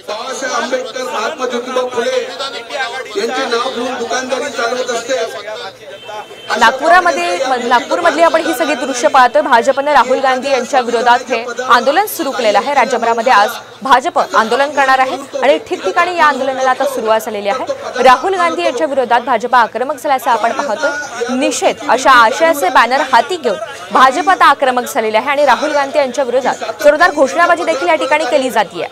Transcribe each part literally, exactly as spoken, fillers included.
बाबासाहेब आंबेडकर, महात्मा ज्योतिबा फुले यांचे नाव घेऊन दुकानदारी चालवत असते। नागपुरामध्ये नागपूरमधली आपण ही सगळी दृश्य पाहतोय। भाजपने राहुल गांधी यांच्या विरोधात हे आंदोलन सुरू केलेलं आहे। राज्यभरामध्ये आज भाजप आंदोलन करणार आहे आणि ठिकठिकाणी या आंदोलनाला आता सुरुवात झालेली आहे। राहुल गांधी यांच्या विरोधात भाजप आक्रमक झाल्याचं आपण पाहतोय। निषेध अशा आशयाचे बॅनर हाती घेऊन भाजप आता आक्रमक झालेले आहे आणि राहुल गांधी यांच्या विरोधात जोरदार घोषणाबाजी देखील या ठिकाणी केली जाते।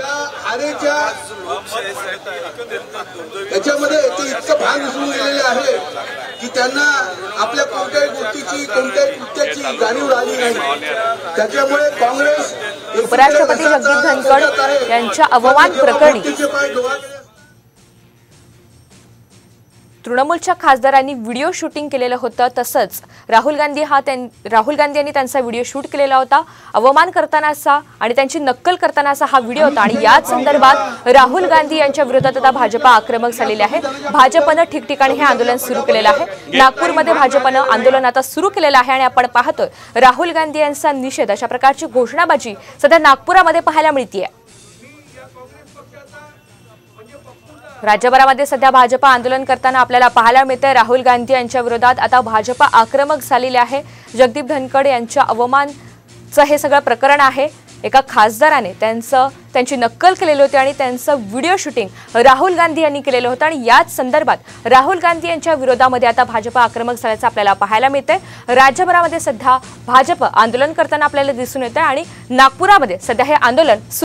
याच्यामध्ये ते इतकं भान विसरून गेलेले आहे की त्यांना आपल्या कोणत्याही गोष्टीची कोणत्याही कृत्याची जाणीव राहिली नाही। त्याच्यामुळे काँग्रेस उपराष्ट्रपती जगदीप धनखड यांच्या अवमान प्रकरणी तृणमूलच्या खासदारांनी व्हिडिओ शूटिंग केलेलं होतं। तसंच राहुल गांधी हा राहुल गांधी यांनी त्यांचा व्हिडिओ शूट केलेला होता। अवमान करतानाचा आणि त्यांची नक्कल करतानाचा हा व्हिडिओ होता आणि याच संदर्भात राहुल गांधी यांच्या विरोधात आता भाजप आक्रमक झालेले आहे। भाजपनं ठिकठिकाणी हे आंदोलन सुरू केलेलं आहे। नागपूरमध्ये भाजपनं आंदोलन आता सुरू केलेलं आहे आणि आपण पाहतोय राहुल गांधी यांचा निषेध अशा प्रकारची घोषणाबाजी सध्या नागपुरामध्ये पाहायला मिळते। राज्यभरामध्ये सध्या भाजप आंदोलन करताना आपल्याला पाहायला मिळते। राहुल गांधी यांच्या विरोधात आता भाजप आक्रमक झालेले आहे। जगदीप धनखड यांच्या अवमानचं हे सगळं प्रकरण आहे। एका खासदाराने त्यांचं त्यांची नक्कल केलेली होती आणि त्यांचं व्हिडिओ शूटिंग राहुल गांधी यांनी केलेलं होतं आणि याच संदर्भात राहुल गांधी यांच्या विरोधामध्ये आता भाजप आक्रमक झाल्याचं आपल्याला पाहायला मिळते। राज्यभरामध्ये सध्या भाजप आंदोलन करताना आपल्याला दिसून येतं आणि नागपुरामध्ये सध्या हे आंदोलन